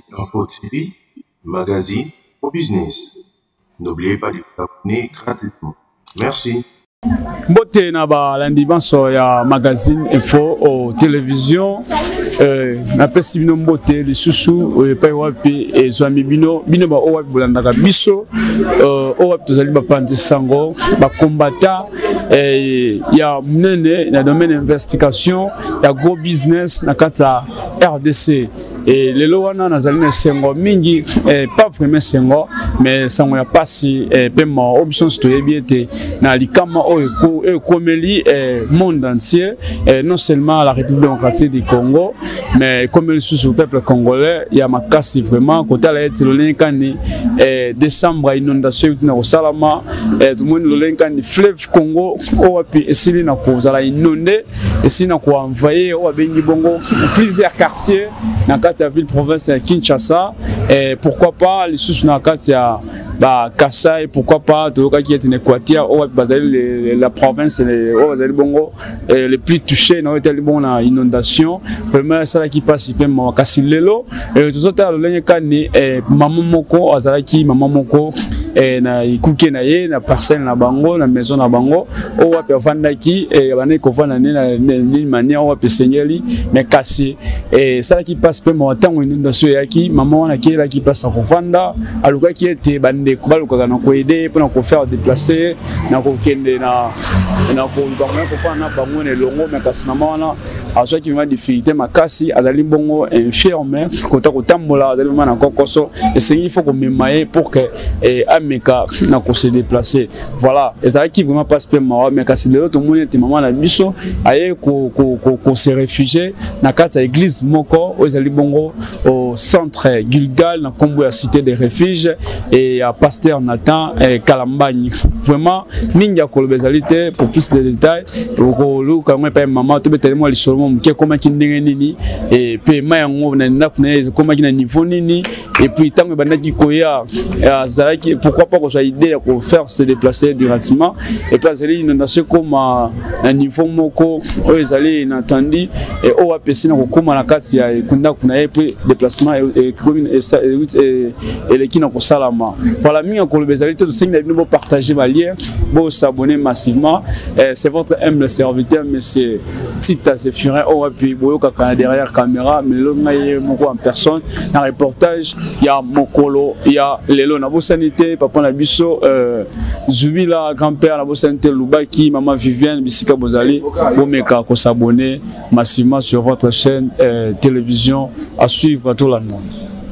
Info TV, magazine au business. N'oubliez pas de vous abonner gratuitement. Merci. Mbote na ba landi banso ya magazine info au télévision na pesi bino mbote lisusu epai wapi ezwami bino ba owapi bolandaka biso owapi tozali bapanzi sango bakombata ya munene na domaine investigation ya gros business na kata RDC. Et les lois nazali na sengo mingi pas vraiment sengo mais sango ya pasi pema option stoyebiete na likama oyo komeli monde entier non seulement la République démocratique du Congo mais comme le peuple congolais il y a makasi vraiment côté la eti lolenkani décembre inondation na kosalama tout monde lolenkani fleuve Congo owapi esili na kozala inondé esili na ko envoyer owabengi bongo plusieurs quartiers na la ville province de Kinshasa et pourquoi pas les sous na katia ba Kasai, pourquoi pas Toyoka qui est en Équateur la province les plus touchés dans les bon na inondation vraiment ça qui passe bien ma kasi lelo et tout ça le kani maman moko azalaki maman moko na ikuke na ye na parcelle na bango na maison na bango o wapi vandaki bana ko vana na ni manière wapi senyeli mais kasi et ça qui passe bien ma temps inondation yaki maman na qui qui passe ko vanda aluka qui était bande ko baluka na ko aider pour ko faire déplacer na ko kende na ko bango ko fana bango ne longo mais kasi maman na aso qui m'a difficulté makasi azali bongo infirme kota ko tambola azali mana kokoso et c'est il faut ko memaye pour que meka na ko se déplacer voilà et ça qui vraiment passe bien mais kasi le tout monde était maman na biso aye ko se réfugier na kata église moko ezali bongo au centre Gilgal na kombo ya cité des refuges et à pasteur Nathan Kalambani vraiment ninja ko bezalité pour plus de détails ko lu ka mpa maman to betelemo li solo mke koma kindenge nini et pe mayango na nakune koma kina niveau nini et puis tango bandaki koya azalaki pourquoi pas qu'on soit idée pour faire se déplacer directement et puis azali inondation comme un niveau moko o ezali inattendu et o apesi na kokoma na kati ya kunda kuna et puis déplacement et commune et les kina ko salama voilà minga ko bezali to sengi na bino partager ma lien bo s'abonner massivement c'est votre humble serviteur monsieur Tita Zephirin o api boyo kaka derrière caméra mais lo ngai moko en personne na reportage ya mokolo ya lelo na bo sanité papa na biso Zubila grand-père na bo santé Lubaki maman Viviane bisika bozali bomeka ko s'abonner massivement sur votre chaîne télévision à suivre tout le monde.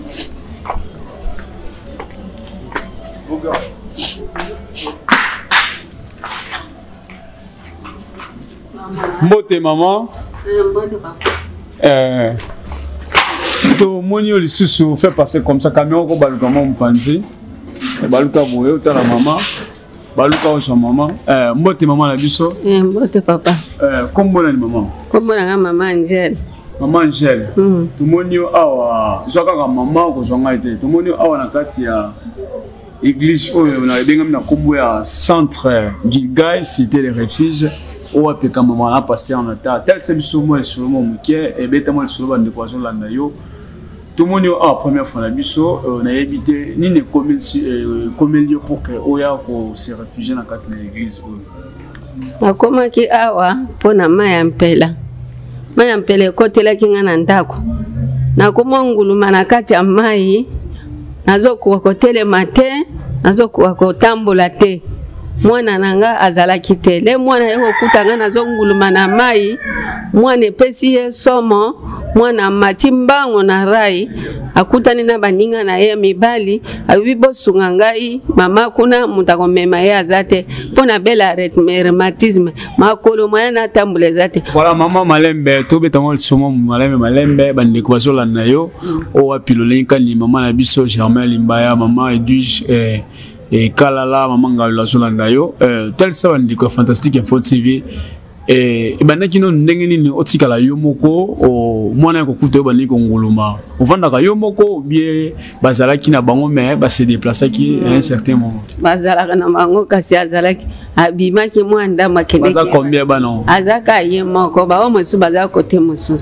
Mbote maman. Mbote papa. To monio lisusu fait passer comme ça camion ko baluka mon panzi. Baluka boye uta la maman. Baluka o sa maman. Mbote maman la biso. Mbote papa. Kombo na maman. Kombo na maman Angel. Maman Angel. To monio awa zoka ka maman ko zonga ite. To monio awa na kati ya église oyo na benga na kombo ya centre Gilgal cité des refuges. Ou à péka maman là pasteur en état tel c'est sur moi sur mon muké et bêtement sur le banc de poisson là nayo tout le monde a première fois la biso on a évité ni ne comme lieu pour que oya ko se réfugier dans quatre l'église akoma ki awa pona maya mpela côté la kinga na ndako na komonguluma na kati ya mai nazokuwa kotele matin nazokuwa kotambola te mwana nanga azalaki te le mwana yeko kutanga nazonguluma na mai mwana epesi ye somo mwana matimbango na rai akutani na baninga na ye mibali abibi bosunga ngai mama kuna mutako mema ye azate pona bela rheumatisme makolo mwana na tambule zate voilà maman malembe to betango somo malembe bande ko bazola na yo o wapilo lenka ni mama na biso Germain Limbaya maman Edwige et Kalala maman Ngalola Zolanda yo tel ça on dit que fantastique info TV et banaki non ndenge nini otikala yo moko o mwana ko kuto bani ko nguluma ovanda ka yo moko bien bazalaki na bango mais ba se déplacer qui à un certain moment bazalaka na bango kasi azalaki abimaki mwanda makende baza combien ba non azaka ye moko ba o mosu bazaka côté mosusu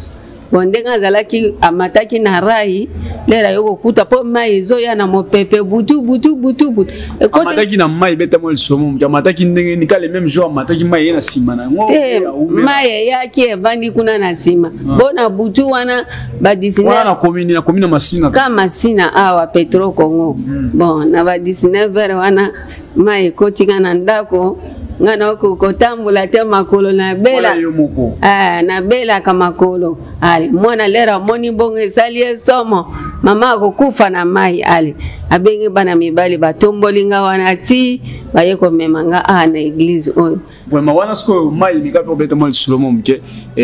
bondenga azalaki amataki na rai lera yoko kuta po mai ezoya na mopepe butu amataki na mai beta mo lisomo amataki ndenge ni kale même jour amataki mai na sima na ngo mai yaki evandi kuna na sima bona butu wana ba 19 wana na komini masina kama masina awa Petro Congo bon na ba 19 wana mai kotinga na ndako ngana kotambula te makolo na bela na bela kama makolo ali mwana lera moni bongo esali somo mama akokufa na mai ali abengi bana mibali batombolinga wana ti baye komemanga na église oyo vraiment wana sko mai mikapo beta mal solomo mke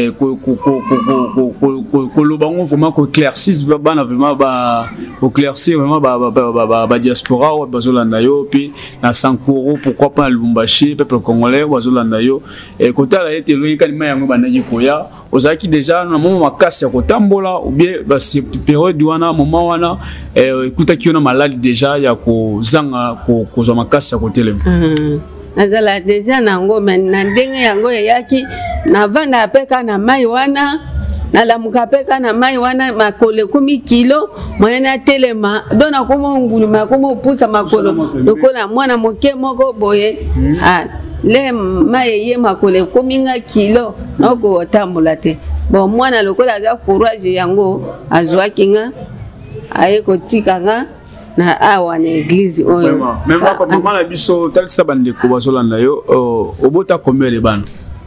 ko lobango vraiment ko éclaircir bana vraiment ba ko éclaircir vraiment ba diaspora ou bazolanda yo puis na Sankoro pourquoi pas Lubumbashi peuple congolais bazolanda yo kotala ete loyi kalima yango banaki koya ozaki déjà na moment makasi ya kotambola ou bien ba période wana moment wana ekutaki yo na malade déjà ya kozanga kozwa makasi ya kotelema nazala deja nango na ndenge yango yaki navanda apeka na mai wana nalamuka peka na mai wana makolo 10 kilo mwana telema dona komo nguluma komo pusa makolo lokola mwana moke moko boye le mai ye makolo 10 kilo noko otambola te bon mwana lokola za courage yango azwaki nga aye kotikanga na awa na église oyo même papa maman la biso talisa bande ko bazolanda yo obota combien les bana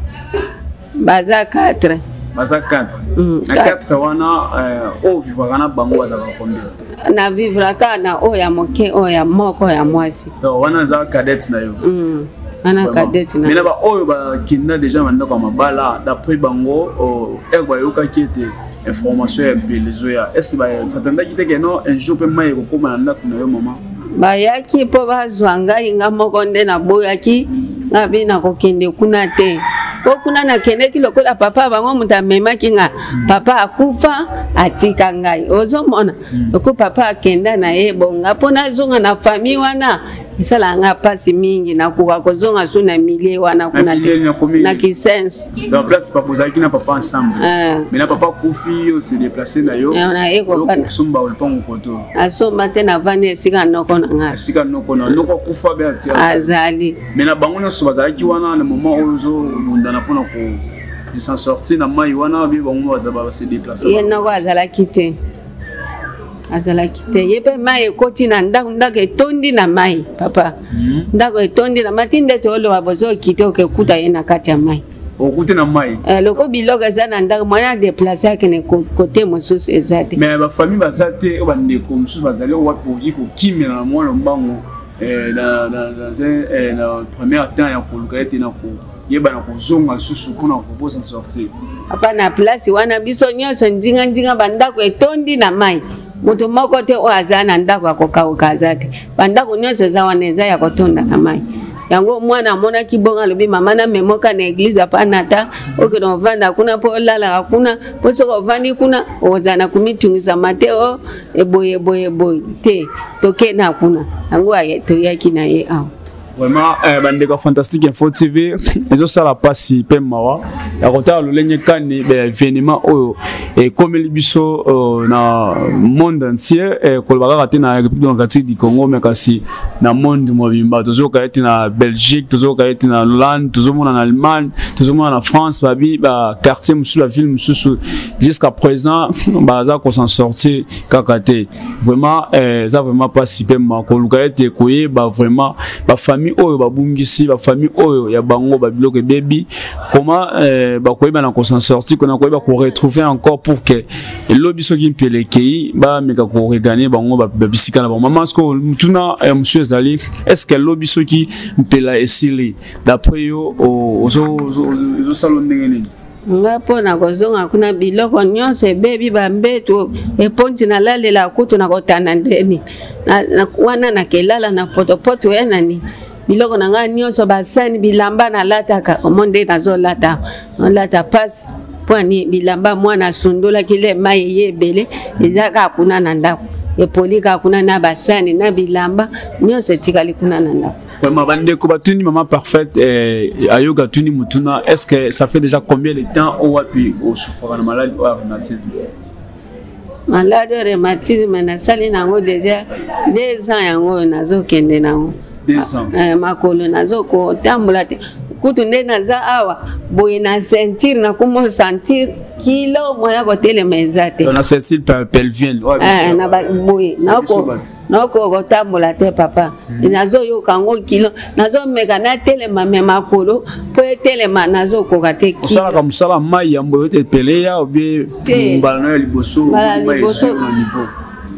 baza 4 baza 4 na 4 wana o vivra na bango baza combien na vivra kana o ya moke o ya moko ya mwasi donc wana za cadet na yo ana cadet na mais ba oyo ba kinda déjà manda kwa mabala d'après bango egwa yoka kiete information ya belezoya est-ce ba satanda kiteke no un jour pe mai ko koma na ndako na yo mama bayaki po bazwanga inga moko nde na boyaki ngabi na kokende kuna te po kuna na kende kilokola papa bango mutamemaki nga papa akufa atika ngai ozomona ko papa akenda na ye bonga pona zonga na famille wana isala nga pasi mingi na kuka kozonga suna milie wana kuna na kisense donc place pas posaki na papa ensemble mais na papa kufi yo se déplacer na yo na eko ko somba o pongo koto asomba te na vane sika noko na nga sika noko na noko kufa be atia azali mais na bango na so bazaki wana na moment ozo bundana pona ko s'en sortir na mai wana bi bango bazaba se déplacer ye noko azala kite azalaki te yepe mai ekoti na ndako etondi na mai papa ndako etondi na matinde to lo babozo kite okekuta ye na kati ya mai okute na mai loko biloko eza na ndako mwana déplacer akene kote mosusu eza te mais ba famille bazate ba ndeko mosusu bazali wapi oki kokimela na mwana mbango na première temps ya koluka ete na ko yeba na kozonga susu mpona koposa sortir apa na place wana biso nyonso njinga bandako etondi na mai moto moko te o aza na ndako akokauka aza te bandako nyonso eza wana eza ya kotonda na mai yango mwana amonaki bongo alobi mama na memoka na église apana ta okende ovanda kuna mpo olalaka kuna mpo soki ovandi kuna oza na komitungisa mate o eboye te tokenda kuna yango toyaki na ye awa vraiment bandeko Fantastique Info TV ezo sala pasi pe mawa ya kotala lolenye kani be événement oyo komeli biso na monde entier kolobaka kati na République démocratique du Congo mais kasi na monde mobimba tozoka eti na Belgique tozoka eti na Hollande tozomona na Allemagne tozomona na France babi ba quartier musu la ville musu jusqu'à présent baza ko s'en sortir kakate vraiment ça vraiment pasi pe mawa koluka eti koyeba vraiment ba famille oyo babungisi ba famille oyo ya bango ba biloko baby comment ba koyeba na ko s'en sortir qu'on a koyeba ko retrouver encore pour que lobiso ki mpelekei ba meka ko regagner bango ba bisika na ba maman sko tuna monsieur Zali est-ce que lobiso ki mpela esili d'après yo ozo salon ndenge nga pona kozonga kuna biloko nyonso ebebi bambeto eponti na lalela kutu na kotana ndeni wana na kelala na potopoto ya nani biloko na nga nyonso basani bilamba na lataka omonde nazolata olata pasi pwani bilamba mwana sundola kile mai yebele ezaka kuna na ndako epolika kuna na basani na bilamba nyonso etikali kuna na ndako. Vraiment, bandeko batuni maman parfaite ayoga tuni mutuna, est-ce que ça fait déjà combien de temps au wapi au souffrant de maladie ou rhumatisme? Maladie rhumatisme na sali nango déjà 2 ans yango nazo kende nango. 2 ans. Makolo nazo ko tambula te. Kutu nde naza awa boye na sentir na kumo sentir kilo moya ko tele mezate. On a sentir pelvienne. Na ba boye nako ko tambula te papa. Nazo yo kango kilo nazo meka na tele mame makolo po tele nazo ko kate kilo. Osala ka musala mai ya mboyo te pele ya obi mbala na liboso na niveau.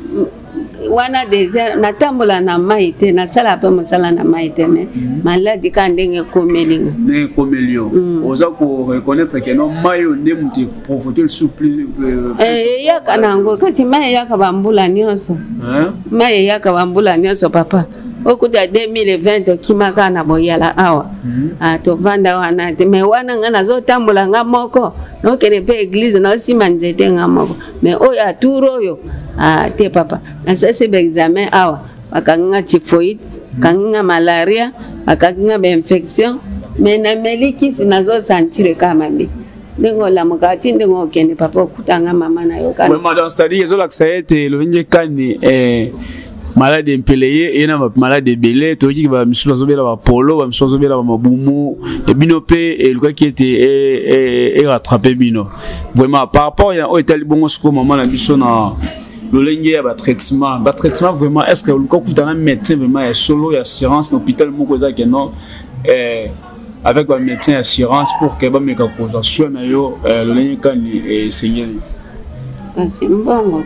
Wana déjà natambola na maite na sala pe mosala na maite mais maladi ka ndenge komelinga ne komelio oza ko reconnaître que non mayo ne muti provoquer le souple ya kanango kasi mai ya kabambula nyonso mai ya kabambula nyonso papa okuta 2020 kimaka na boyala awa to vanda wana te me wana ngana zo tambola nga moko no kene pe église na sima nzete nga moko me oya turo yo te papa na sese be examen awa bakanga typhoid kanga malaria bakanga be infection me na meliki sinazo sentir kama mbi ndengo la mukati ndengo kene papa okutanga mama na yo kana vraiment dans c'est-à-dire zo la saete lo nje kani malade impeleye et na malade belé to ki ba misu bazobela ba polo ba misu bazobela ba mabumu et bino pe et le qui était rattrapé bino vraiment par rapport au état bongo sco maman la biso na le lenge ya ba traitement vraiment est-ce que le ko kutana médecin vraiment ya solo ya assurance l'hôpital moko za que non avec un médecin assurance pour que ba meka ko soin na yo le lenge kan et seigneur kasi mbongo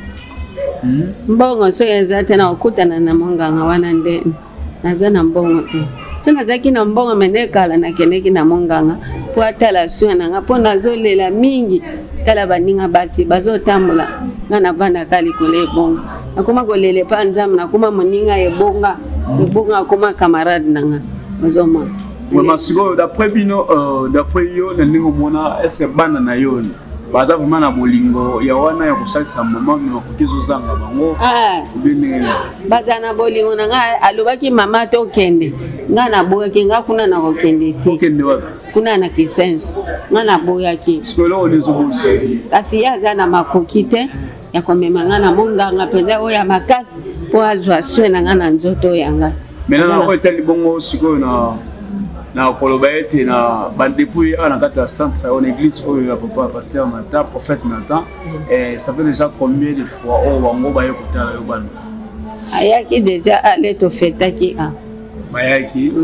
mbongo so ezate na okutana na monganga wana nde naza na mbongo te so nazaki na mbongo menekala na keneki na monganga po atala soin nanga po nazolela mingi tala baninga basi bazotambola nga navanda kali kole bongo nakoma kolele pa nzambe nakoma moninga ebonga akoma camarade nanga ozoma vraiment siko d'après bino d'après yo na ndingo mona est-ce que bana na yo baza vraiment na bolingo ya wana ya kosalisa mama na kokizo zanga bango bene baza na bolingo nanga alobaki mama to kende nga na boyaki nga kuna na kokende te kende wapi kuna na kisenso nga na boyaki skolo onezo bolisa kasi yaza na makoki te ya komema nga na monganga penda oya makasi po azwa swe na nga na nzoto yanga maintenant ko etali bongo siko na koloba ete na bandepouille à la centre en église où ya papa pasteur Nathan prophète Nathan et ça fait déjà combien de fois au wango ba yokotala yo bana ayaki déjà aller to fetaki ayaki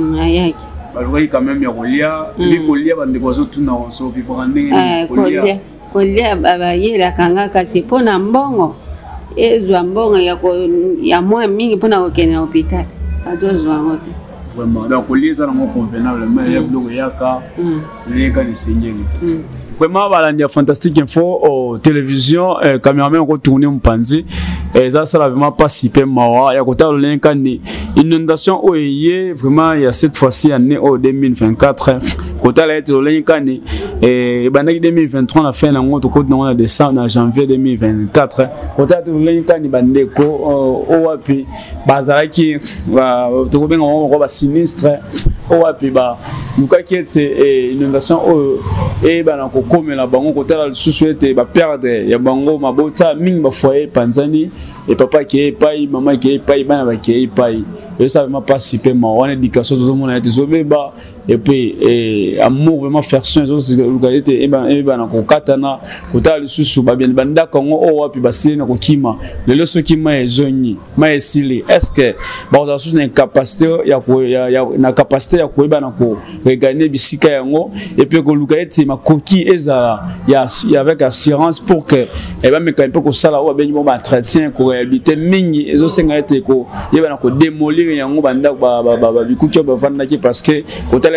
baloi quand même ya kolia li kolia bandeko zo tuna so vivre ndenge kolia baba yela kanga kasi pona mbongo ezwa mbongo ya mwa mingi pona kokena hôpital azozwa ngote vraiment donc les gens convenablement il y a beaucoup yaka les gars les seigneurs vraiment balandi fantastique info au télévision cameraman ko tourner mpanzi ça ça vraiment pas si peu mawa ya kota lenka ni inondation oyé vraiment il y a cette fois-ci année au 2024 kota la été lenka ni bandaki 2023 na fin na ngoto ko na décembre na janvier 2024 kota lenka ni bandeko o wapi bazalaki ba to benga ko ba sinistre o wapi ba luka qui est inondation et bana ko komela bango kotala lisusu ete ba perdre ya bango mabota mingi ba foyer panzani et papa qui est pai maman qui est pai bana ba qui est pai et ça vraiment pas si peu ma on éducation tout le monde a été zobeba et puis amour vraiment faire soin zo localité et bana ko katana kotala lisusu ba bien banda kongo o wapi ba sina ko kima le leso kima ezonyi ma esili est-ce que ba za sous na capacité ya na capacité ya ko bana ko regagner bisika yango et puis ko localité ma coquille ezala ya avec assurance pour que et ba meka un peu ko sala o benyi ba entretien ko réhabiliter mingi ezo senga ete ko yeba na ko démolir yango banda ba bikuki ba vanda ki parce que ko tala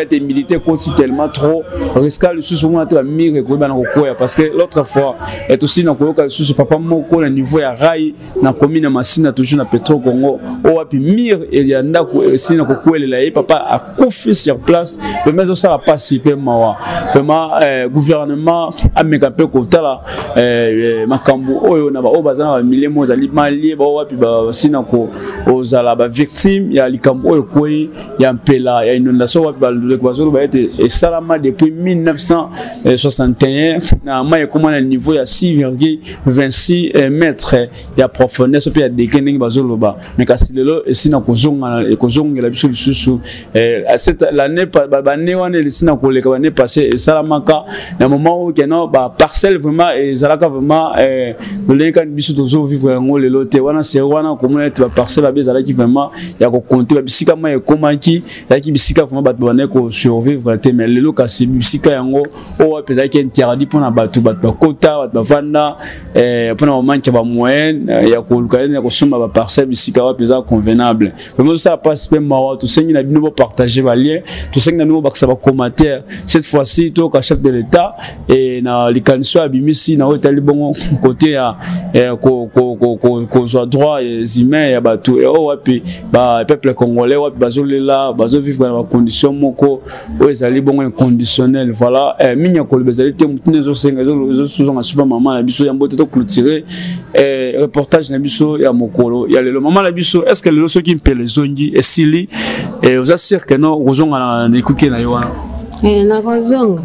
été milité contre tellement trop risque le sous moment à mire ko bana ko parce que l'autre fois est aussi na ko sous papa moko na niveau ya rai na commune Masina toujours na Petro Congo o wapi mire et ya ndako sina ko koelela papa a confié sur place le maison ça pas si peu mawa vraiment gouvernement a mekape ko tala makambo oyo na ba o bazana ba milemo za limalie ba wapi ba sina ko ozala ba victime ya likambo oyo koi ya mpela ya inondation wapi ba bazolo ba été salama depuis 1961 na maye comme na niveau ya 6,26 mètres ya profondeur so pe ya dekening bazolo ba mais kasi lelo sina ko zonga e ko zonga la biso lisusu cette l'année ba ne wana le sina ko le ka ne passé salamaka na moment où keno ba parcelle vraiment et zalaka vraiment le lenka biso tozo vivre ngo lelo te wana c'est wana comme être ba parcelle ba bezala ki vraiment ya ko compter ba bisika ma e komaki ya ki bisika vraiment ba bane ko survivre te mais lelo kasi bisika yango o wa peza ki interdit pona batu ba kota ba vanda pona moment ki ba moyen ya ko lukana ya ko soma ba parcelle bisika wa peza convenable vraiment ça passe pe mawa to sengi na bino partager ba lien to sengi na bino ba sa ba commentaire cette fois-ci to ka chef de l'état et na likanso abimisi na otali bongo côté ya ko zo droit les humains ya batu et o wapi ba peuple congolais wapi bazolela bazo vivre dans condition moko o ezali bongo inconditionnel voilà minya ko bezali te mutune zo senga zo suzo na super maman na biso ya mbote to clôturer reportage na biso ya mokolo ya le maman na biso est-ce que le so qui mpele zongi et sili et vous assure que non ozonga na ikuke na yo wana na kozonga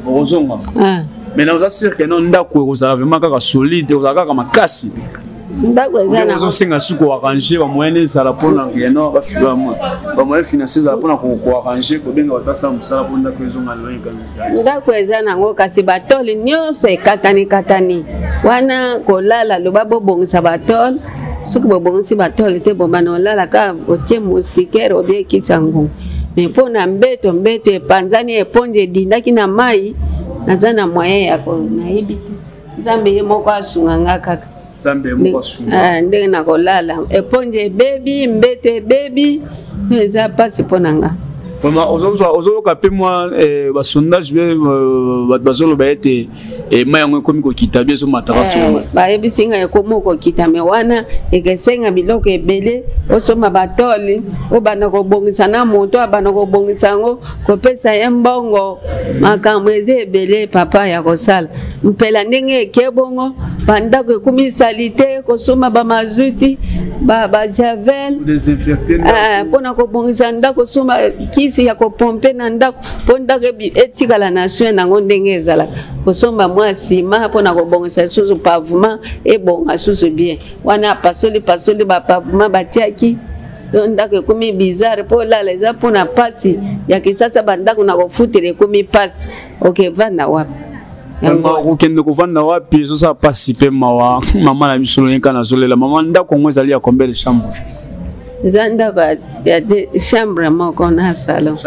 mais nous assure que non ndako ozala vraiment kaka solide ozala kaka makasi ndako ezana ozo senga suko arranger ba moyens za la pona yeno ba moyens financiers za la pona ko arranger ko benga batasa musala pona ko ezonga loin kamisa ndako ezana ngo kasi batoli nyonso katani wana kolala lo babo bongisa batoli suku bobongisi batoli te bomana olala ka otie moustiquaire obie kisango mais pona mbeto epanzani eponde dindaki na mai nazana moyen ya ko naibite nzambe ye moko asunganga kaka nzambe moko asunga ndenge na kolala eponde baby mbete baby eza pasi ponanga vraiment ozo kapé moi ba sondage bazolo ba été et mayango komi ko kitabie zo mataraso ba ebisinga ekomo ko kitame wana ekesenga biloko ebele osoma batoli obana ko bongisa na moto abana ko bongisa ngo ko pesa yembongo makambo eze ebele papa ya kosala mpela ndenge ekebongo banda ko komisalité ko soma ba mazuti ba javel désinfecter pona ko bongisa ndako soma kisi ya ko pomper na ndako ponda ke etikala nation nango ndenge ezala kosomba mwa sima pona ko bongisa susu pavement e bonga susu bien wana pasoli ba pavement batiaki ndako komi bizarre po la les pona pasi ya kisasa bandako na ko futere komi pasi OK vanda wapi ukende kuvanda wapi so ça pasi pe mawa mama na misolo yenka na zolela mama ndako ngo ezali ya combien de chambre ndako ya chambre moko na salon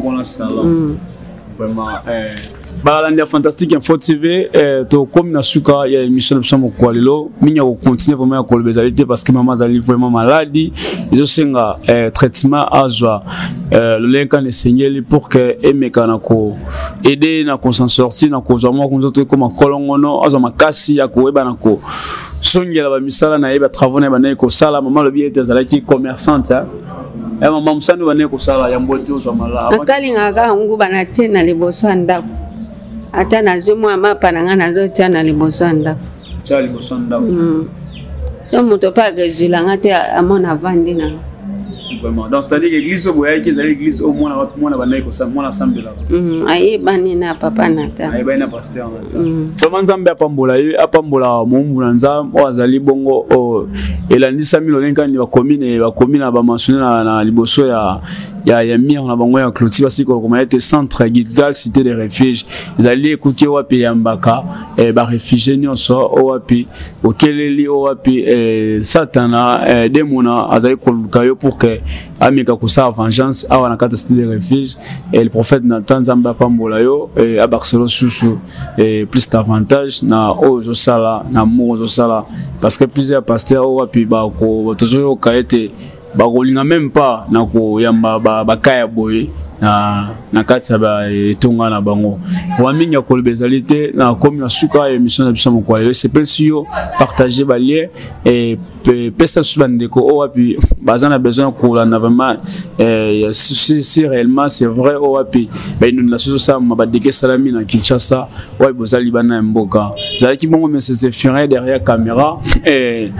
vraiment balandi fantastique info TV to comme na suka ya émission de somo kwa lelo minya ko continuer vraiment ya kolbezalité parce que maman zali vraiment maladie ils ont senga traitement azwa le lenka ne sengeli pour que emeka na ko aider na ko s'en sortir na ko zama ko nzoto comme kolongono azwa makasi ya ko eba na ko songela ba misala na eba travaux na ba na ko sala maman le bien ezalaki commerçante maman musanu ba na ko sala ya mbote ozwa mala akalinga ka ngu bana tena liboso ndako ata nazomwa mapa na nga nazotia na liboso ndako tia liboso ndako so moto pa gezulanga te amona vandi na vraiment dans c'est-à-dire l'église au boya qui est l'église au moins banaye ko sa mona sambela ayebani na papa na ta ayebani na pasteur na ta vraiment nzambe apambola mombu na nzambe azali bongo elandisa milo lenkani ba commune ba mentionner na liboso ya mire na bango ya clôture basi ko comme était centre guidal cité des refuges ezali ekuki wapi ya mbaka ba réfugiés nyonso wapi okeleli wapi satana demona azali ko lukayo pour que amika kusa vengeance awana kata cité des refuges et le prophète Nathan Zamba pambola yo à Barcelone susu plus d'avantage na ozo sala na mozo sala parce que plusieurs pasteurs wapi ba ko tozo kaete bakolinga même pas na ko yamba bakaya boye na kati ya etonga na bango wa mingi ya koloba ezali te na komi na suka ya émission na biso moko yo sepeli si yo partager balien et pesa su bandeko o wapi baza na besoin kolanda vraiment si réellement c'est vrai o wapi inondation ça mabadeke salami na Kinshasa ouais bozali bana mboka zalaki bongo mais c'est Furin derrière caméra et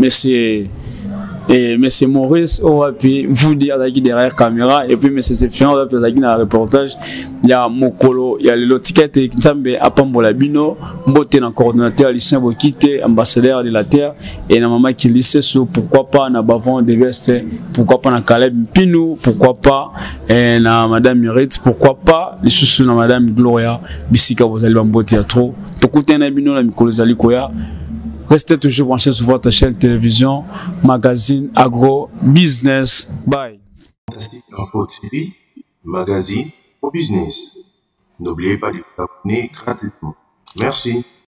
monsieur Maurice Owapi vous dire derrière caméra et puis monsieur Sefian Owapi dans le reportage il y a Mokolo il y a le ticket Nzambe apambola bino mbote na coordinateur Lucien Bokite ambassadeur de la terre et na maman qui lycée sur pourquoi pas na Bavon de Veste pourquoi pas na Caleb Pinou pourquoi pas na madame Mérite pourquoi pas les sous na madame Gloria bisika bozali bambote ya trop tokutena bino na mikolo zali koya. Restez toujours branchés sur votre chaîne télévision, magazine, agro, business. Bye. Fantastique Info TV, magazine au business. N'oubliez pas de vous abonner gratuitement. Merci.